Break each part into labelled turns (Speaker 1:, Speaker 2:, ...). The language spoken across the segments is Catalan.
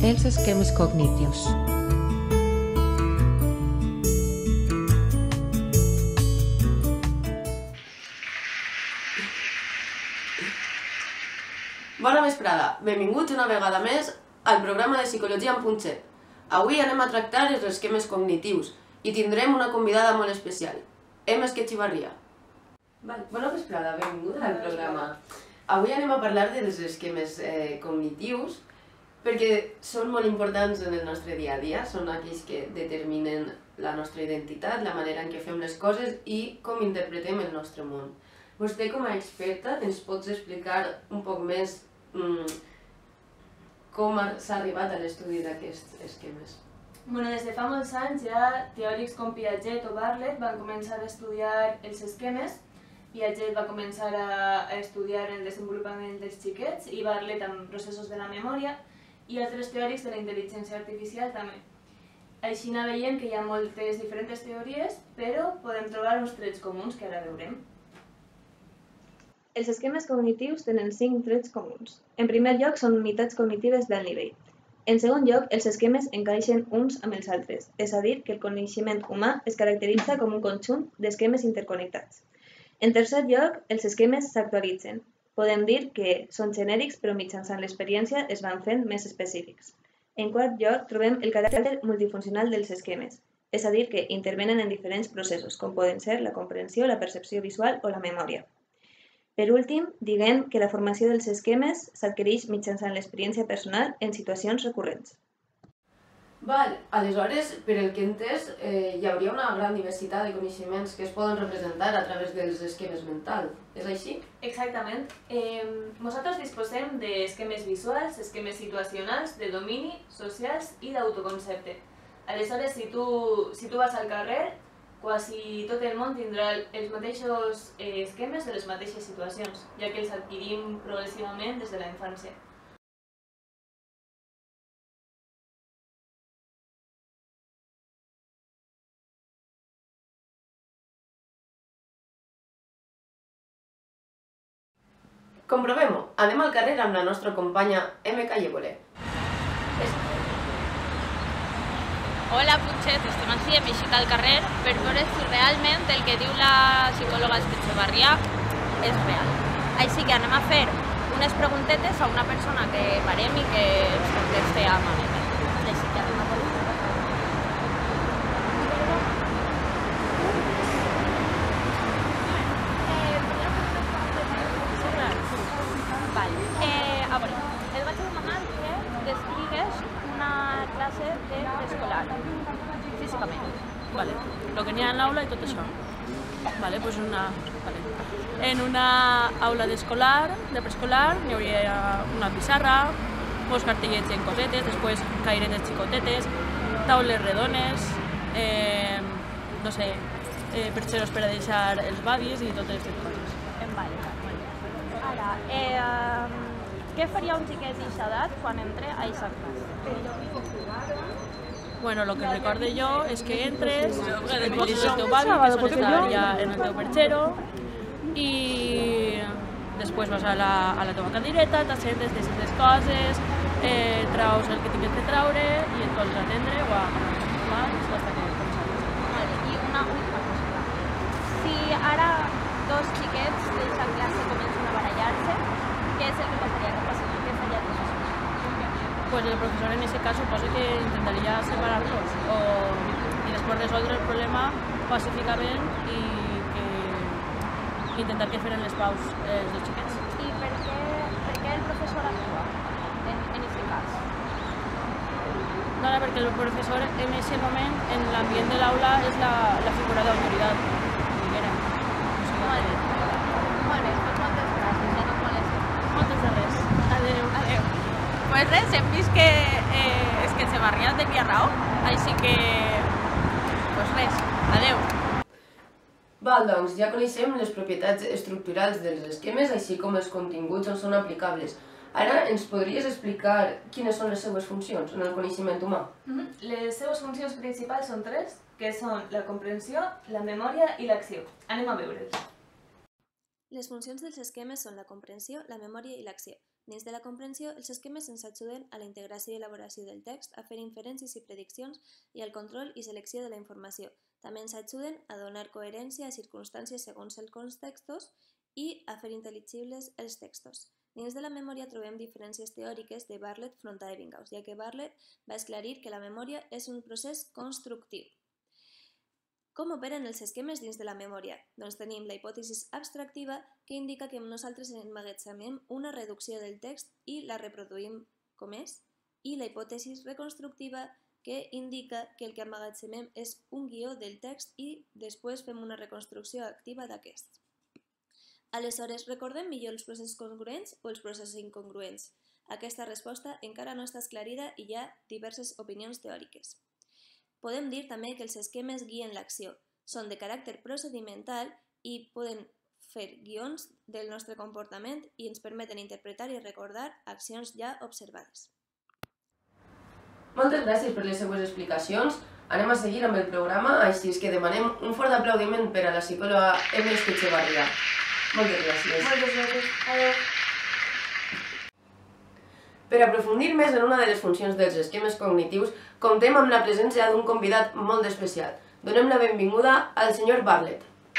Speaker 1: Els esquemes cognitius.
Speaker 2: Bona vesprada, benvinguts una vegada més al programa de Psicologia en Punxet. Avui anem a tractar els esquemes cognitius i tindrem una convidada molt especial, Emma Esquetxivarria. Bona vesprada, benvinguda al programa. Avui anem a parlar dels esquemes cognitius perquè són molt importants en el nostre dia a dia, són aquells que determinen la nostra identitat, la manera en què fem les coses i com interpretem el nostre món. Vostè, com a experta, ens pots explicar un poc més com s'ha arribat a l'estudi d'aquests esquemes?
Speaker 3: Des de fa molts anys ja teòrics com Piaget o Bartlett van començar a estudiar els esquemes. Piaget va començar a estudiar el desenvolupament dels xiquets i Bartlett amb processos de la memòria i altres teòrics de la intel·ligència artificial també. Així veiem que hi ha moltes diferents teories, però podem trobar uns trets comuns que ara veurem. Els esquemes cognitius tenen 5 trets comuns. En primer lloc, són unitats cognitives d'alt nivell. En segon lloc, els esquemes encaixen uns amb els altres, és a dir, que el coneixement humà es caracteritza com un conjunt d'esquemes interconnectats. En tercer lloc, els esquemes s'actualitzen. Podem dir que són genèrics, però mitjançant l'experiència es van fent més específics. En quart lloc, trobem el caràcter multifuncional dels esquemes, és a dir, que intervenen en diferents processos, com poden ser la comprensió, la percepció visual o la memòria. Per últim, diguem que la formació dels esquemes s'adquireix mitjançant l'experiència personal en situacions recurrents.
Speaker 2: Aleshores, per el que he entès, hi hauria una gran diversitat de coneixements que es poden representar a través dels esquemes mentals. És així?
Speaker 3: Exactament. Nosaltres disposem d'esquemes visuals, esquemes situacionals, de domini, socials i d'autoconcepte. Aleshores, si tu vas al carrer, quasi tot el món tindrà els mateixos esquemes de les mateixes situacions, ja que els adquirim progressivament des de la infància.
Speaker 2: Comprovem-ho. Anem al carrer amb la nostra companya M. Callebole.
Speaker 4: Hola, Punxet, estem així, hem eixit al carrer per veure si realment el que diu la psicòloga Esquetxivarria és real. Així que anem a fer unes preguntetes a una persona que parem i que ens conteste amablement. Així que anem a por A veure, et vaig demanar que descrigues una classe de preescolar, físicament.
Speaker 5: Vale, lo que n'hi ha en l'aula i tot això. Vale, pues en una aula d'escolar, de preescolar, n'hi hauria una pissarra, uns cartellets en cosetes, després cairetes xicotetes, taules redones, no sé, perxeros per a deixar els bavis i totes aquestes coses.
Speaker 4: Vale. Ara, què faria un xiquet d'eixa edat quan entra a eixa classe?
Speaker 5: Bueno, lo que recorde jo és que entres, et poses el teu bavi, que sol estar ja en el teu perxero, i després vas a la teva cadireta, t'assentes, deixes les coses, traus el que tingues de traure i et poses a atendre o a mans hasta que començaves.
Speaker 4: I una última cosa. Si ara dos xiquets d'eixa classe comencen a barallar-se, què és el que passaria? Què faria el professor?
Speaker 5: Pues el profesor en ese caso suposo que intentaria separar-los i després resoldre el problema pacíficament i intentar que feren les paus els dos xiquets.
Speaker 4: I per què el professor actua en aquest cas?
Speaker 5: No, perquè el professor en aquest moment, en l'ambient de l'aula, és la figura d'autoritat.
Speaker 4: Molt bé, doncs moltes gràcies, ja no et molesto.
Speaker 5: Moltes de res. Adéu.
Speaker 4: Pues res, hem vist que Esquetxivarria tenia raó, així que, pues res, adéu.
Speaker 2: Doncs ja coneixem les propietats estructurals dels esquemes, així com els continguts on són aplicables. Ara ens podries explicar quines són les seues funcions en el coneixement humà?
Speaker 3: Les seues funcions principals són 3, que són la comprensió, la memòria i l'acció. Anem a veure'ls.
Speaker 6: Les funcions dels esquemes són la comprensió, la memòria i l'acció.
Speaker 3: Dins de la comprensió, els esquemes ens ajuden a la integració i elaboració del text, a fer inferències i prediccions i al control i selecció de la informació. També ens ajuden a donar coherència a circumstàncies segons els contextos i a fer intel·ligibles els textos. Dins de la memòria trobem diferències teòriques de Bartlett front a Ebbinghaus, ja que Bartlett va esclarir que la memòria és un procés constructiu. Com operen els esquemes dins de la memòria? Doncs tenim la hipòtesi abstractiva que indica que nosaltres emmagatzemem una reducció del text i la reproduïm com és, i la hipòtesi reconstructiva que indica que el que emmagatzemem és un guió del text i després fem una reconstrucció activa d'aquests. Aleshores, recordem millor els processos congruents o els processos incongruents? Aquesta resposta encara no està esclarida i hi ha diverses opinions teòriques. Podem dir també que els esquemes guien l'acció. Són de caràcter procedimental i poden fer guions del nostre comportament i ens permeten interpretar i recordar accions ja observades.
Speaker 2: Moltes gràcies per les seues explicacions. Anem a seguir amb el programa, així que demanem un fort aplaudiment per a la psicòloga Emma Esquetxebarria. Moltes gràcies.
Speaker 3: Moltes gràcies. Adéu.
Speaker 2: Per aprofundir més en una de les funcions dels esquemes cognitius, comptem amb la presència d'un convidat molt especial. Donem la benvinguda al senyor Bartlett.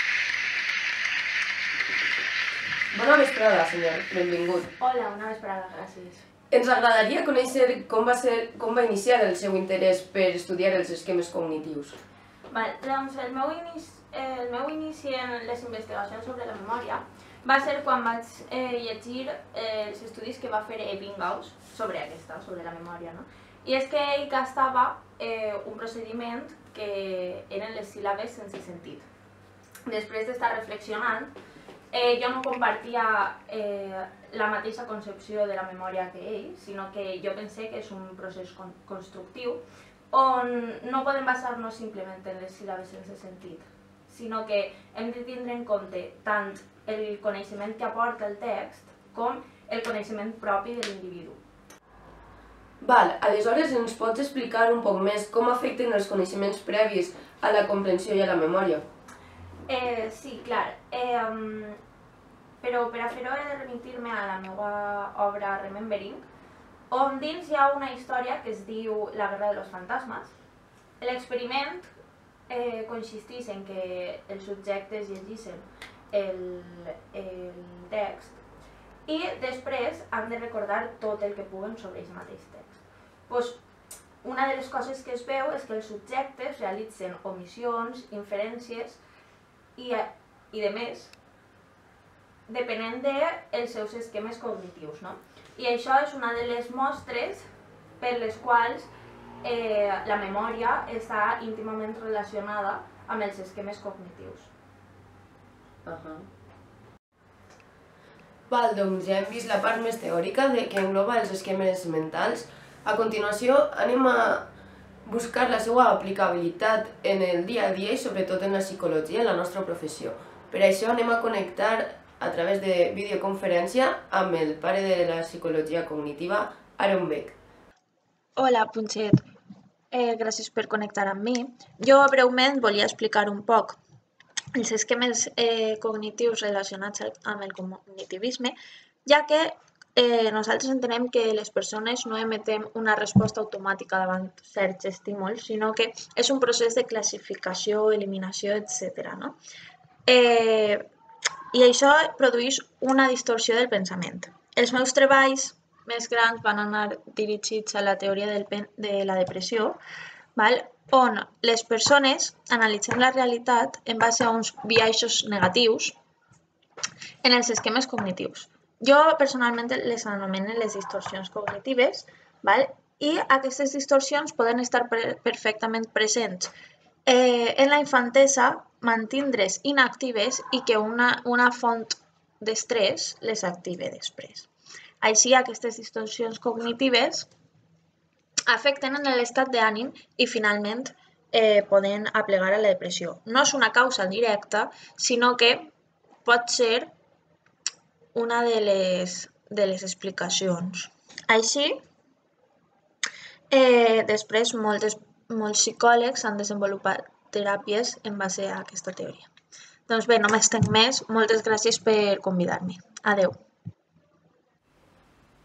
Speaker 2: Bona vesprada, senyor. Benvingut.
Speaker 6: Hola, una vesprada, gràcies.
Speaker 2: Ens agradaria conèixer com va iniciar el seu interès per estudiar els esquemes cognitius.
Speaker 6: Doncs el meu inici en les investigacions sobre la memòria va ser quan vaig llegir els estudis que va fer Ebbinghaus sobre la memòria. I és que ell gastava un procediment que eren les síl·labes sense sentit. Després d'estar reflexionant, jo no compartia la mateixa concepció de la memòria que ell, sinó que jo pensé que és un procés constructiu on no podem basar-nos simplement en les síl·labes sense sentit, sinó que hem de tindre en compte tant el coneixement que aporta el text com el coneixement propi de l'individu.
Speaker 2: Aleshores ens pots explicar un poc més com afecten els coneixements previs a la comprensió i a la memòria?
Speaker 6: Sí, clar. Però per a fer-ho he de remitir-me a la meva obra Remembering, on dins hi ha una història que es diu La guerra de los fantasmes. L'experiment consisteix en que els subjectes llegissin el text i després han de recordar tot el que puguen sobre aquest mateix text. Una de les coses que es veu és que els subjectes realitzen omissions, inferències i de més, depenent dels seus esquemes cognitius. I això és una de les mostres per les quals la memòria està íntimament relacionada amb els esquemes cognitius.
Speaker 2: Doncs ja hem vist la part més teòrica que engloba els esquemes mentals. A continuació anem a buscar la seva aplicabilitat en el dia a dia i sobretot en la psicologia, en la nostra professió. Per això anem a connectar a través de videoconferència amb el pare de la psicologia cognitiva, Aaron Beck.
Speaker 7: Hola, Punchet. Gràcies per connectar amb mi. Jo breument volia explicar un poc els esquemes cognitius relacionats amb el cognitivisme, ja que nosaltres entenem que les persones no emetem una resposta automàtica davant certs estímuls, sinó que és un procés de classificació, eliminació, etc. I això produeix una distorsió del pensament. Els meus treballs més grans van anar dirigits a la teoria de la depressió, on les persones analitzem la realitat en base a uns biaixos negatius en els esquemes cognitius. Jo personalment les anomeno les distorsions cognitives, i aquestes distorsions poden estar perfectament presents en la infantesa, mantindre's inactives i que una font d'estrès les active després. Així, aquestes distorsions cognitives afecten en l'estat d'ànim i finalment poden aplegar a la depressió. No és una causa directa, sinó que pot ser una de les explicacions. Així, després molts psicòlegs han desenvolupat teràpies en base a aquesta teoria. Doncs bé, no m'estenc més. Moltes gràcies per convidar-me. Adéu.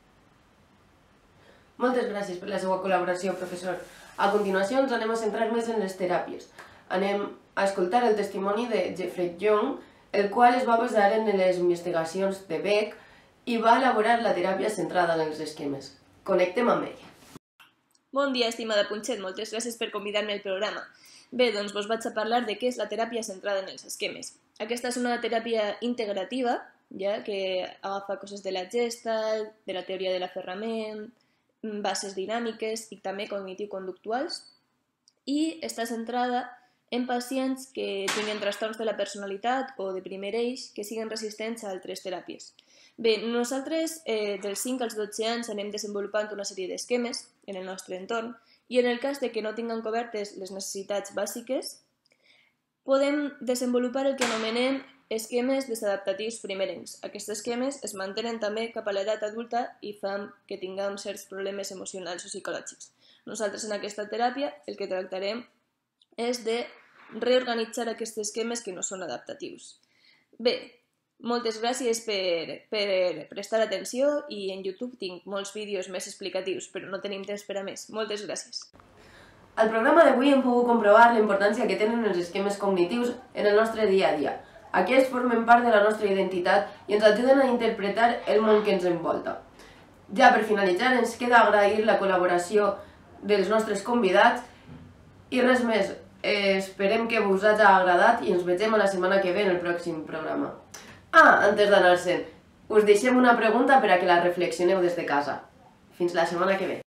Speaker 2: Moltes gràcies per la seva col·laboració, professor. A continuació ens anem a centrar més en les teràpies. Anem a escoltar el testimoni de Jeffrey Young, el qual es va basar en les investigacions de Beck i va elaborar la teràpia centrada en els esquemes. Connectem amb ell.
Speaker 8: Bon dia, estimada Punchet, moltes gràcies per convidar-me al programa. Bé, doncs vos vaig a parlar de què és la teràpia centrada en els esquemes. Aquesta és una teràpia integrativa, ja que agafa coses de la Gestalt, de la teoria de l'aferrament, bases dinàmiques i també cognitiu-conductuals, i està centrada en pacients que tinguin trastorns de la personalitat o de primer eix que siguin resistents a altres teràpies. Bé, nosaltres dels 5 als 12 anys anem desenvolupant una sèrie d'esquemes en el nostre entorn i en el cas de que no tinguin cobertes les necessitats bàsiques, podem desenvolupar el que anomenem esquemes desadaptatius primerencs. Aquests esquemes es mantenen també cap a l'edat adulta i fan que tinguem certs problemes emocionals o psicològics. Nosaltres en aquesta teràpia el que tractarem és de reorganitzar aquests esquemes que no són adaptatius. Bé, moltes gràcies per prestar atenció i en YouTube tinc molts vídeos més explicatius, però no tenim temps per a més. Moltes gràcies.
Speaker 2: Al programa d'avui hem pogut comprovar la importància que tenen els esquemes cognitius en el nostre dia a dia. Aquests formen part de la nostra identitat i ens ajuden a interpretar el món que ens envolta. Ja per finalitzar, ens queda agrair la col·laboració dels nostres convidats i res més. Esperem que us hagi agradat i ens vegem la setmana que ve en el pròxim programa. Antes d'anar-se'n, us deixem una pregunta per a que la reflexioneu des de casa. Fins la setmana que ve.